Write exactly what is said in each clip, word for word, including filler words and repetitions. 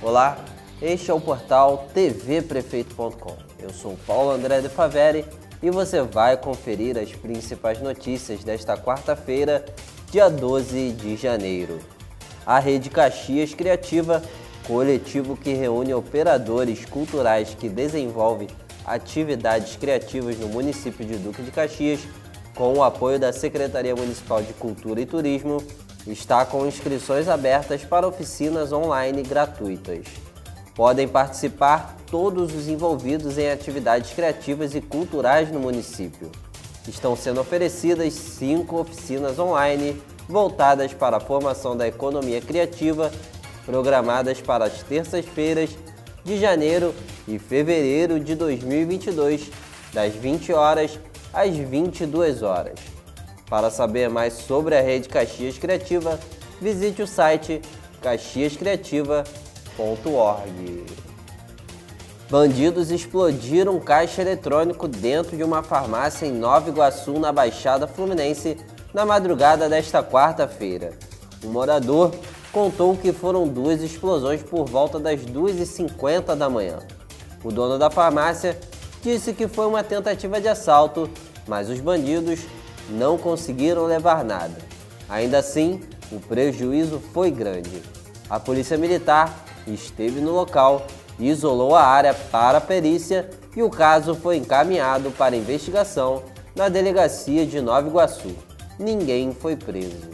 Olá, este é o portal T V Prefeito ponto com. Eu sou o Paulo André de Faveri e você vai conferir as principais notícias desta quarta-feira, dia doze de janeiro. A Rede Caxias Criativa, coletivo que reúne operadores culturais que desenvolvem atividades criativas no município de Duque de Caxias, com o apoio da Secretaria Municipal de Cultura e Turismo, está com inscrições abertas para oficinas online gratuitas. Podem participar todos os envolvidos em atividades criativas e culturais no município. Estão sendo oferecidas cinco oficinas online voltadas para a formação da economia criativa, programadas para as terças-feiras de janeiro e fevereiro de dois mil e vinte e dois, das vinte horas às vinte e duas horas. Para saber mais sobre a Rede Caxias Criativa, visite o site caxias criativa ponto org. Bandidos explodiram um caixa eletrônico dentro de uma farmácia em Nova Iguaçu, na Baixada Fluminense, na madrugada desta quarta-feira. Um morador contou que foram duas explosões por volta das duas e cinquenta da manhã. O dono da farmácia disse que foi uma tentativa de assalto, mas os bandidos não conseguiram levar nada. Ainda assim, o prejuízo foi grande. A Polícia Militar esteve no local, isolou a área para a perícia e o caso foi encaminhado para investigação na Delegacia de Nova Iguaçu. Ninguém foi preso.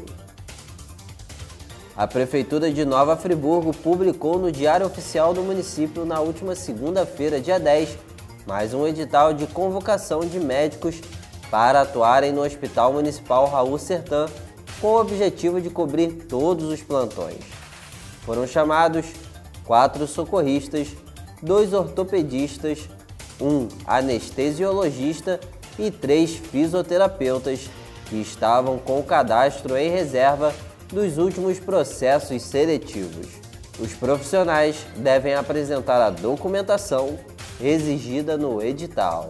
A Prefeitura de Nova Friburgo publicou no Diário Oficial do município na última segunda-feira, dia dez, mais um edital de convocação de médicos para atuarem no Hospital Municipal Raul Sertan, com o objetivo de cobrir todos os plantões. Foram chamados quatro socorristas, dois ortopedistas, um anestesiologista e três fisioterapeutas que estavam com o cadastro em reserva dos últimos processos seletivos. Os profissionais devem apresentar a documentação exigida no edital.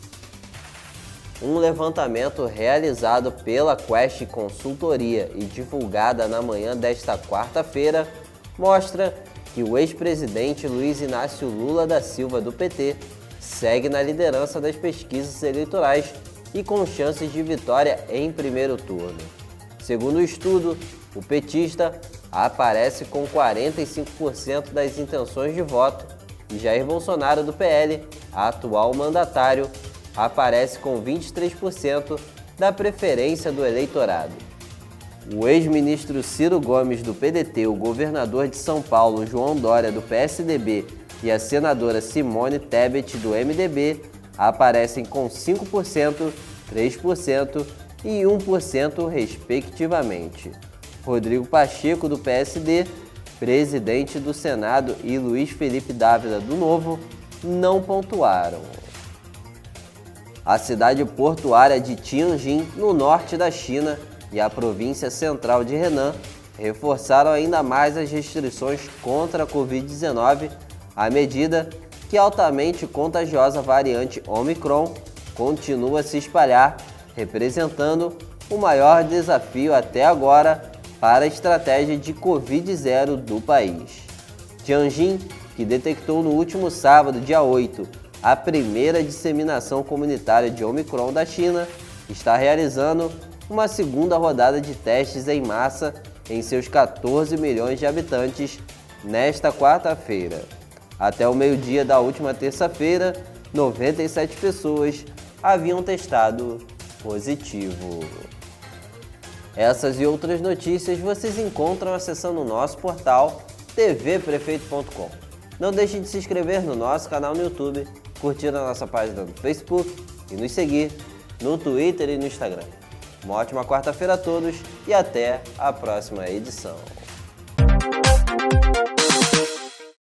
Um levantamento realizado pela Quest Consultoria e divulgada na manhã desta quarta-feira mostra que o ex-presidente Luiz Inácio Lula da Silva, do P T, segue na liderança das pesquisas eleitorais e com chances de vitória em primeiro turno. Segundo o estudo, o petista aparece com quarenta e cinco por cento das intenções de voto e Jair Bolsonaro, do P L, atual mandatário, aparece com vinte e três por cento da preferência do eleitorado. O ex-ministro Ciro Gomes, do P D T, o governador de São Paulo, João Dória, do P S D B, e a senadora Simone Tebet, do M D B, aparecem com cinco por cento, três por cento e um por cento, respectivamente. Rodrigo Pacheco, do P S D, presidente do Senado, e Luiz Felipe Dávila, do Novo, não pontuaram. A cidade portuária de Tianjin, no norte da China, e a província central de Henan reforçaram ainda mais as restrições contra a covid dezenove, à medida que a altamente contagiosa variante Omicron continua a se espalhar, representando o maior desafio até agora para a estratégia de covid zero do país. Tianjin, que detectou no último sábado, dia oito, a primeira disseminação comunitária de Omicron da China, está realizando uma segunda rodada de testes em massa em seus quatorze milhões de habitantes nesta quarta-feira. Até o meio-dia da última terça-feira, noventa e sete pessoas haviam testado positivo. Essas e outras notícias vocês encontram acessando o nosso portal T V Prefeito ponto com. Não deixe de se inscrever no nosso canal no YouTube, curtir a nossa página no Facebook e nos seguir no Twitter e no Instagram. Uma ótima quarta-feira a todos e até a próxima edição.